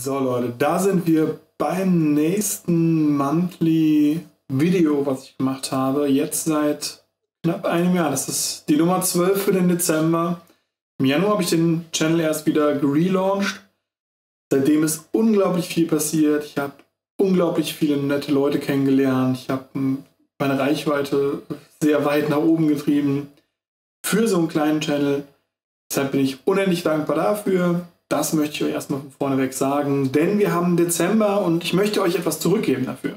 So Leute, da sind wir beim nächsten Monthly Video, was ich gemacht habe. Jetzt seit knapp einem Jahr. Das ist die Nummer 12 für den Dezember. Im Januar habe ich den Channel erst wieder gelauncht. Seitdem ist unglaublich viel passiert. Ich habe unglaublich viele nette Leute kennengelernt. Ich habe meine Reichweite sehr weit nach oben getrieben für so einen kleinen Channel. Deshalb bin ich unendlich dankbar dafür. Das möchte ich euch erstmal von vorneweg sagen, denn wir haben Dezember und ich möchte euch etwas zurückgeben dafür.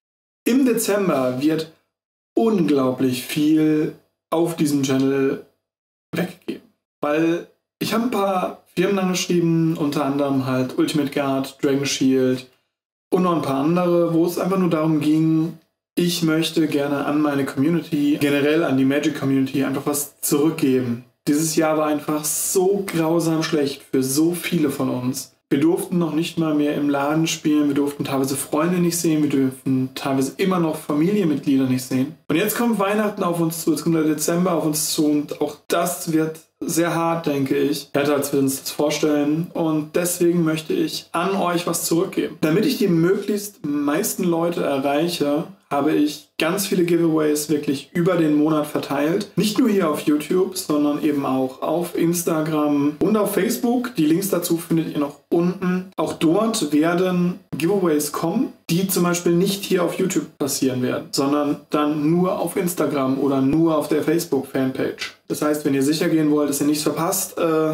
Im Dezember wird unglaublich viel auf diesem Channel weggegeben, weil ich habe ein paar Firmen angeschrieben, unter anderem halt Ultimate Guard, Dragon Shield und noch ein paar andere, wo es einfach nur darum ging, ich möchte gerne an meine Community, generell an die Magic Community einfach was zurückgeben. Dieses Jahr war einfach so grausam schlecht für so viele von uns. Wir durften noch nicht mal mehr im Laden spielen, wir durften teilweise Freunde nicht sehen, wir dürfen teilweise immer noch Familienmitglieder nicht sehen. Und jetzt kommt Weihnachten auf uns zu, jetzt kommt der Dezember auf uns zu und auch das wird sehr hart, denke ich. Härter, als wir uns das vorstellen. Und deswegen möchte ich an euch was zurückgeben. Damit ich die möglichst meisten Leute erreiche, habe ich ganz viele Giveaways wirklich über den Monat verteilt. Nicht nur hier auf YouTube, sondern eben auch auf Instagram und auf Facebook. Die Links dazu findet ihr noch unten. Auch dort werden Giveaways kommen, die zum Beispiel nicht hier auf YouTube passieren werden, sondern dann nur auf Instagram oder nur auf der Facebook-Fanpage. Das heißt, wenn ihr sicher gehen wollt, dass ihr nichts verpasst,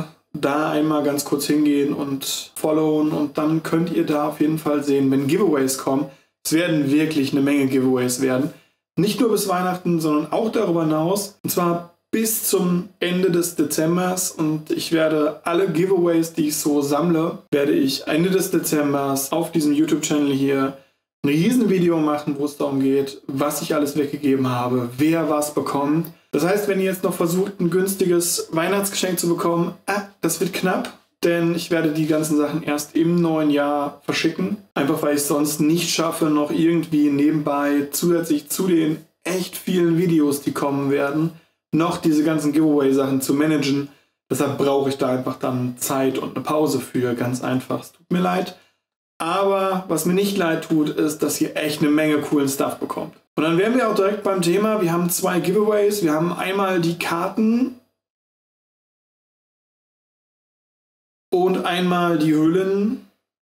da einmal ganz kurz hingehen und followen und dann könnt ihr da auf jeden Fall sehen, wenn Giveaways kommen. Es werden wirklich eine Menge Giveaways werden. Nicht nur bis Weihnachten, sondern auch darüber hinaus. Und zwar bis zum Ende des Dezembers. Und ich werde alle Giveaways, die ich so sammle, werde ich Ende des Dezembers auf diesem YouTube-Channel hier ein Riesenvideo machen, wo es darum geht, was ich alles weggegeben habe, wer was bekommt. Das heißt, wenn ihr jetzt noch versucht, ein günstiges Weihnachtsgeschenk zu bekommen, das wird knapp. Denn ich werde die ganzen Sachen erst im neuen Jahr verschicken. Einfach weil ich es sonst nicht schaffe, noch irgendwie nebenbei zusätzlich zu den echt vielen Videos, die kommen werden, noch diese ganzen Giveaway-Sachen zu managen. Deshalb brauche ich da einfach dann Zeit und eine Pause für, ganz einfach. Es tut mir leid. Aber was mir nicht leid tut, ist, dass ihr echt eine Menge coolen Stuff bekommt. Und dann wären wir auch direkt beim Thema. Wir haben zwei Giveaways. Wir haben einmal die Karten und einmal die Hüllen.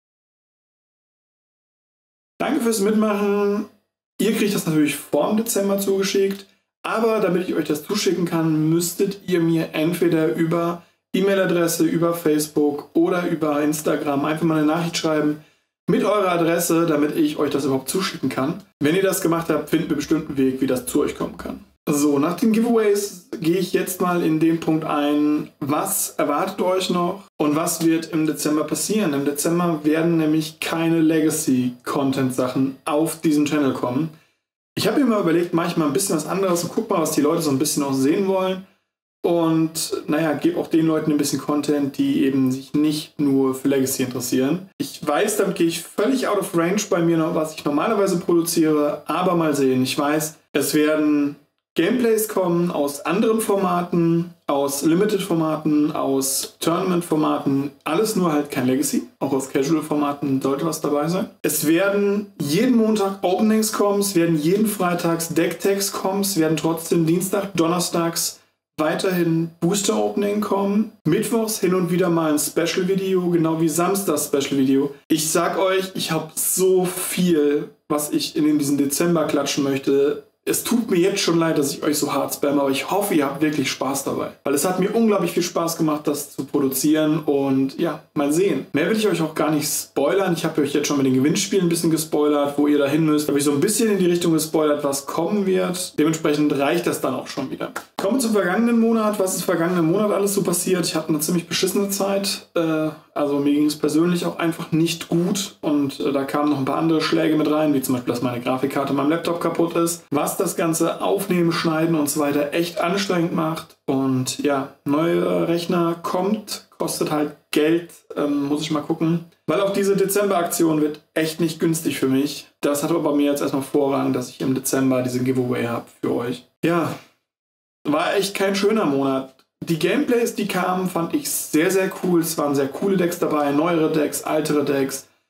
Danke fürs Mitmachen. Ihr kriegt das natürlich vor dem Dezember zugeschickt. Aber damit ich euch das zuschicken kann, müsstet ihr mir entweder über E-Mail-Adresse, über Facebook oder über Instagram einfach mal eine Nachricht schreiben mit eurer Adresse, damit ich euch das überhaupt zuschicken kann. Wenn ihr das gemacht habt, finden wir bestimmt einen Weg, wie das zu euch kommen kann. So, nach den Giveaways gehe ich jetzt mal in den Punkt ein, was erwartet euch noch und was wird im Dezember passieren. Im Dezember werden nämlich keine Legacy-Content-Sachen auf diesen Channel kommen. Ich habe mir mal überlegt, mache ich mal ein bisschen was anderes und guck mal, was die Leute so ein bisschen auch sehen wollen. Und naja, gebe auch den Leuten ein bisschen Content, die eben sich nicht nur für Legacy interessieren. Ich weiß, damit gehe ich völlig out of range bei mir, noch, was ich normalerweise produziere, aber mal sehen. Ich weiß, es werden Gameplays kommen aus anderen Formaten, aus Limited-Formaten, aus Tournament-Formaten, alles nur halt kein Legacy. Auch aus Casual-Formaten sollte was dabei sein. Es werden jeden Montag Openings kommen, es werden jeden Freitags Deck-Tags kommen, es werden trotzdem Dienstag, Donnerstags weiterhin Booster-Opening kommen. Mittwochs hin und wieder mal ein Special-Video, genau wie Samstags Special-Video. Ich sag euch, ich habe so viel, was ich in diesen Dezember klatschen möchte. Es tut mir jetzt schon leid, dass ich euch so hart spamme, aber ich hoffe, ihr habt wirklich Spaß dabei. Weil es hat mir unglaublich viel Spaß gemacht, das zu produzieren und ja, mal sehen. Mehr will ich euch auch gar nicht spoilern. Ich habe euch jetzt schon mit den Gewinnspielen ein bisschen gespoilert, wo ihr da hin müsst. Habe ich so ein bisschen in die Richtung gespoilert, was kommen wird. Dementsprechend reicht das dann auch schon wieder. Kommen wir zum vergangenen Monat. Was ist vergangenen Monat alles so passiert? Ich hatte eine ziemlich beschissene Zeit. Also mir ging es persönlich auch einfach nicht gut und da kamen noch ein paar andere Schläge mit rein, wie zum Beispiel, dass meine Grafikkarte an meinem Laptop kaputt ist. Was das ganze Aufnehmen, Schneiden und so weiter echt anstrengend macht. Und ja, neuer Rechner kommt, kostet halt Geld, muss ich mal gucken. Weil auch diese Dezember-Aktion wird echt nicht günstig für mich. Das hat aber bei mir jetzt erstmal Vorrang, dass ich im Dezember diesen Giveaway habe für euch. Ja, war echt kein schöner Monat. Die Gameplays, die kamen, fand ich sehr, sehr cool. Es waren sehr coole Decks dabei, neuere Decks, ältere Decks.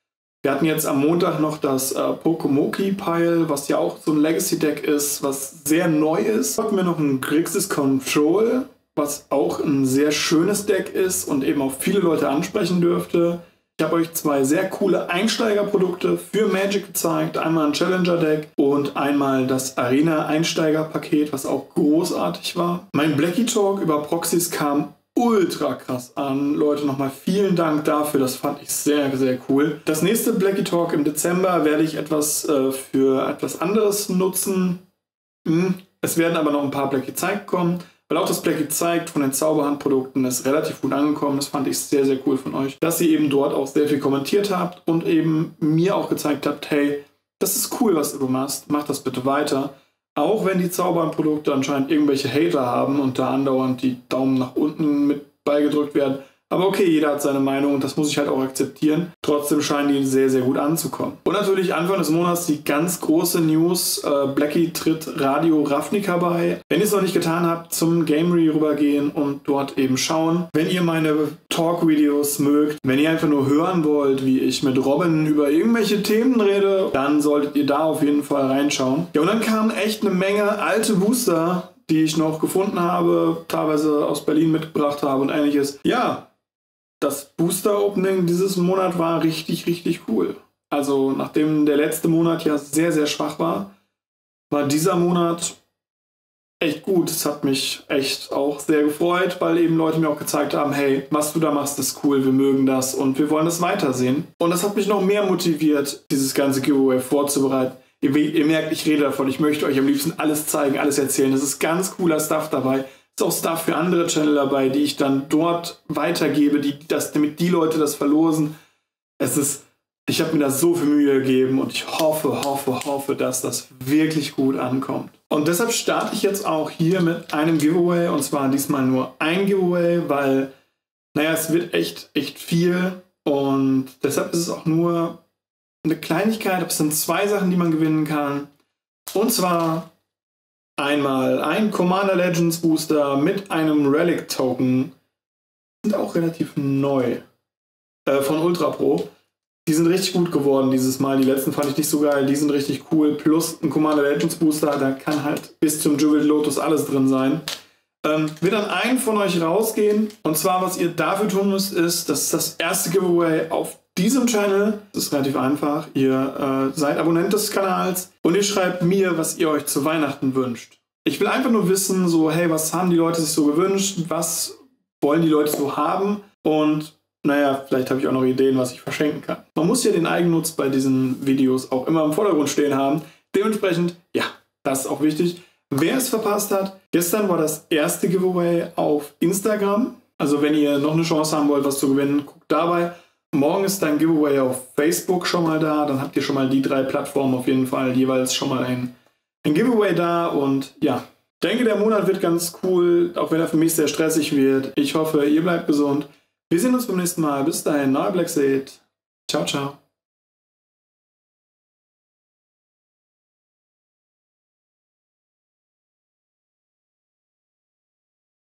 Wir hatten jetzt am Montag noch das Pokemoki Pile, was ja auch so ein Legacy-Deck ist, was sehr neu ist. Dann hatten wir noch ein Grixis Control, was auch ein sehr schönes Deck ist und eben auch viele Leute ansprechen dürfte. Ich habe euch 2 sehr coole Einsteigerprodukte für Magic gezeigt. Einmal ein Challenger-Deck und einmal das Arena-Einsteiger-Paket, was auch großartig war. Mein Blackie Talk über Proxys kam ultra krass an. Leute, nochmal vielen Dank dafür. Das fand ich sehr, sehr cool. Das nächste Blackie Talk im Dezember werde ich etwas für etwas anderes nutzen. Es werden aber noch ein paar Blackie Zeigt kommen. Weil auch das Blackie Zeigt von den Zauberhandprodukten ist relativ gut angekommen. Das fand ich sehr, sehr cool von euch. Dass ihr eben dort auch sehr viel kommentiert habt und eben mir auch gezeigt habt, hey, das ist cool, was du machst. Mach das bitte weiter. Auch wenn die Zauberhandprodukte anscheinend irgendwelche Hater haben und da andauernd die Daumen nach unten mit beigedrückt werden. Aber okay, jeder hat seine Meinung und das muss ich halt auch akzeptieren. Trotzdem scheinen die sehr, sehr gut anzukommen. Und natürlich Anfang des Monats die ganz große News. Blackie tritt Radio Ravnica bei. Wenn ihr es noch nicht getan habt, zum Gamery rübergehen und dort eben schauen. Wenn ihr meine Talk-Videos mögt, wenn ihr einfach nur hören wollt, wie ich mit Robin über irgendwelche Themen rede, dann solltet ihr da auf jeden Fall reinschauen. Ja, und dann kamen echt eine Menge alte Booster, die ich noch gefunden habe, teilweise aus Berlin mitgebracht habe und ähnliches. Ja, das Booster-Opening dieses Monat war richtig, richtig cool. Also nachdem der letzte Monat ja sehr, sehr schwach war, war dieser Monat echt gut. Es hat mich echt auch sehr gefreut, weil eben Leute mir auch gezeigt haben, hey, was du da machst, ist cool, wir mögen das und wir wollen das weitersehen. Und das hat mich noch mehr motiviert, dieses ganze Giveaway vorzubereiten. Ihr merkt, ich rede davon, ich möchte euch am liebsten alles zeigen, alles erzählen. Es ist ganz cooler Stuff dabei. Es ist auch Stuff für andere Channel dabei, die ich dann dort weitergebe, damit die Leute das verlosen. Ich habe mir da so viel Mühe gegeben und ich hoffe, dass das wirklich gut ankommt. Und deshalb starte ich jetzt auch hier mit einem Giveaway und zwar diesmal nur ein Giveaway, weil, naja, es wird echt viel und deshalb ist es auch nur eine Kleinigkeit, aber es sind 2 Sachen, die man gewinnen kann. Und zwar einmal ein Commander Legends Booster mit einem Relic Token. Sind auch relativ neu. Von Ultra Pro. Die sind richtig gut geworden dieses Mal. Die letzten fand ich nicht so geil. Die sind richtig cool. Plus ein Commander Legends Booster. Da kann halt bis zum Jubilee Lotus alles drin sein. Wird an einen von euch rausgehen. Und zwar, was ihr dafür tun müsst, ist, das ist das erste Giveaway auf diesem Channel. Das ist relativ einfach. Ihr seid Abonnent des Kanals und ihr schreibt mir, was ihr euch zu Weihnachten wünscht. Ich will einfach nur wissen, so, hey, was haben die Leute sich so gewünscht? Was wollen die Leute so haben? Und naja, vielleicht habe ich auch noch Ideen, was ich verschenken kann. Man muss ja den Eigennutz bei diesen Videos auch immer im Vordergrund stehen haben. Dementsprechend, ja, das ist auch wichtig. Wer es verpasst hat, gestern war das erste Giveaway auf Instagram. Also wenn ihr noch eine Chance haben wollt, was zu gewinnen, guckt dabei. Morgen ist dein Giveaway auf Facebook schon mal da. Dann habt ihr schon mal die 3 Plattformen auf jeden Fall jeweils schon mal ein Giveaway da. Und ja, ich denke, der Monat wird ganz cool, auch wenn er für mich sehr stressig wird. Ich hoffe, ihr bleibt gesund. Wir sehen uns beim nächsten Mal. Bis dahin, euer Blackseed. Ciao, ciao.